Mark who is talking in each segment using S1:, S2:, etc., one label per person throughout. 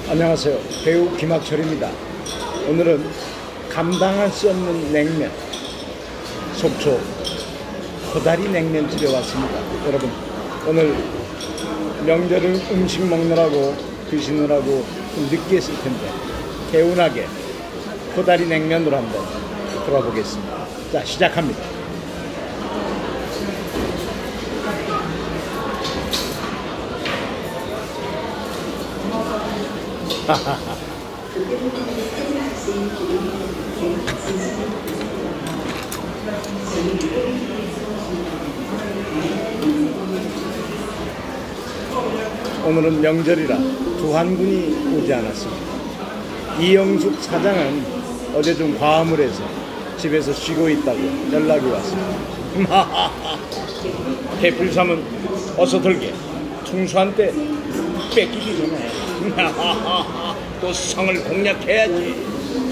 S1: 안녕하세요. 배우 김학철입니다. 오늘은 감당할 수 없는 냉면, 속초 코다리 냉면집에 왔습니다. 여러분, 오늘 명절을 음식 먹느라고 드시느라고 좀 늦게 했을 텐데 개운하게 코다리 냉면으로 한번 들어가 보겠습니다. 자, 시작합니다. 오늘은 명절이라 두한군이 오지 않았습니다. 이영숙 사장은 어제 좀 과음을 해서 집에서 쉬고 있다고 연락이 왔습니다. 대필삼은 어서 들게. 충수한테 뺏기기 전에 또 성을 공략해야지.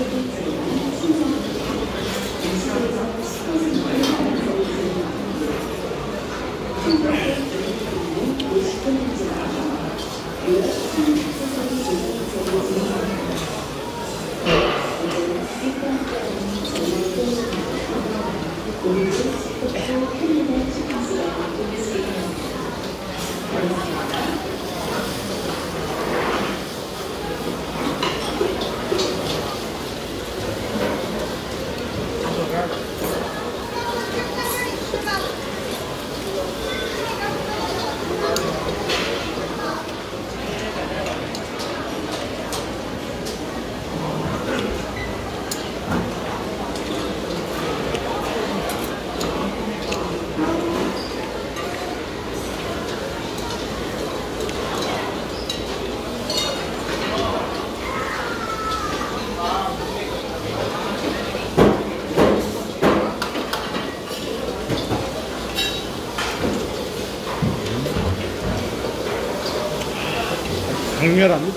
S1: 강렬합니다.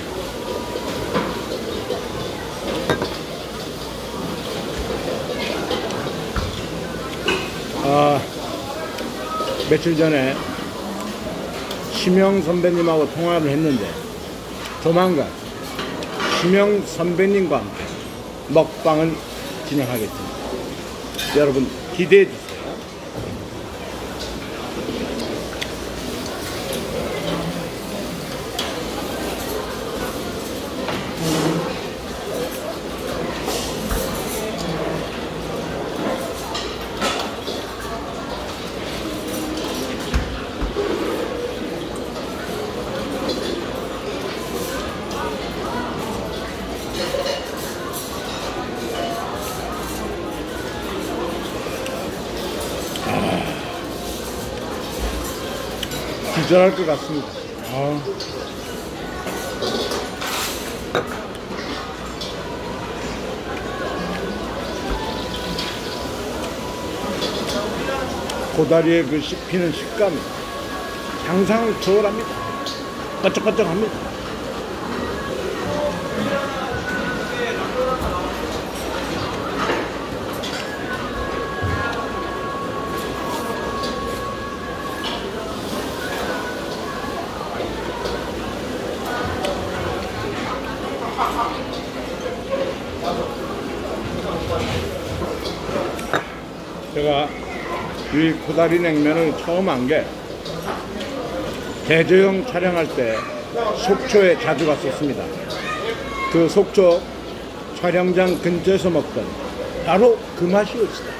S1: 며칠 전에 심영 선배님하고 통화를 했는데 조만간 심영 선배님과 함께 먹방을 진행하겠습니다. 여러분 기대해 주세요. 기절할 것 같습니다. 고다리의 그 씹히는 식감이 상상을 초월합니다. 끄적끄적합니다. 제가 이 코다리 냉면을 처음 한 게 대저형 촬영할 때 속초에 자주 갔었습니다. 그 속초 촬영장 근처에서 먹던 바로 그 맛이었어요.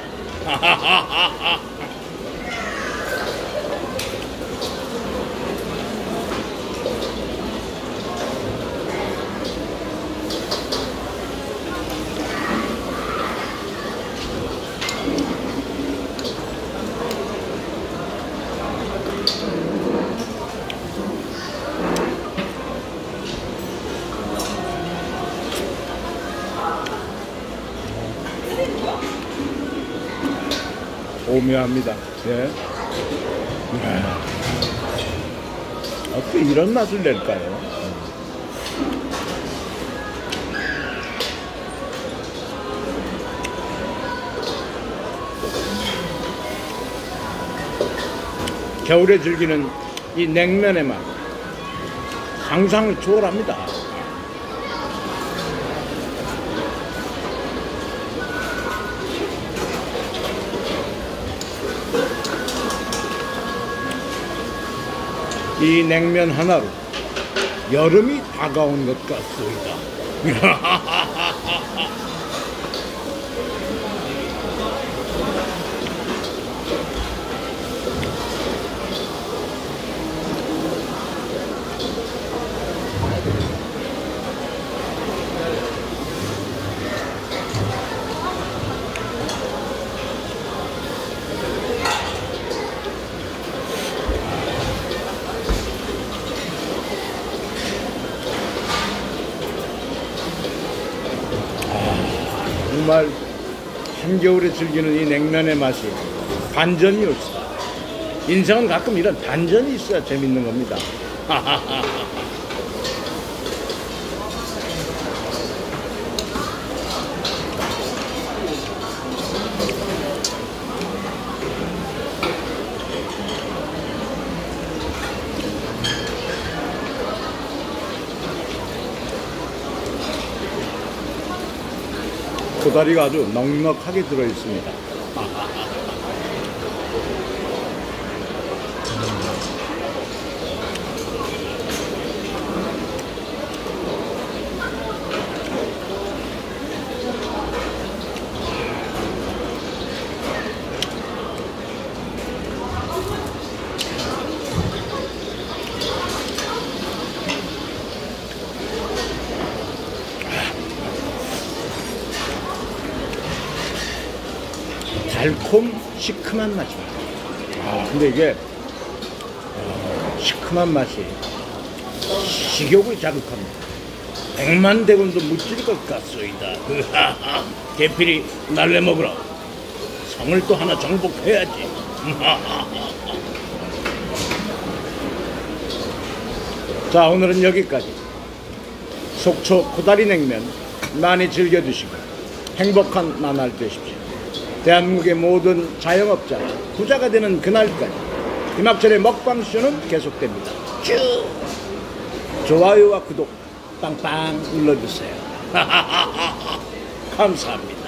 S1: 오묘합니다. 예. 어떻게 이런 맛을 낼까요? 겨울에 즐기는 이 냉면의 맛 상상을 초월합니다. 이 냉면 하나로 여름이 다가온 것 같소이다. 정말 한겨울에 즐기는 이 냉면의 맛이 반전이 없다. 인생은 가끔 이런 반전이 있어야 재밌는 겁니다. 고다리가 아주 넉넉하게 들어있습니다. 달콤 시큼한 맛입니다. 근데 이게 시큼한 맛이 식욕을 자극합니다. 100,000대군도 무찔 것 같소이다. 개필이 날래 먹으라. 성을 또 하나 정복해야지. 자, 오늘은 여기까지. 속초 고다리 냉면 많이 즐겨 드시고 행복한 나날 되십시오. 대한민국의 모든 자영업자 부자가 되는 그날까지 김학철의 먹방쇼는 계속됩니다. 쭉 좋아요와 구독 빵빵 눌러주세요. 감사합니다.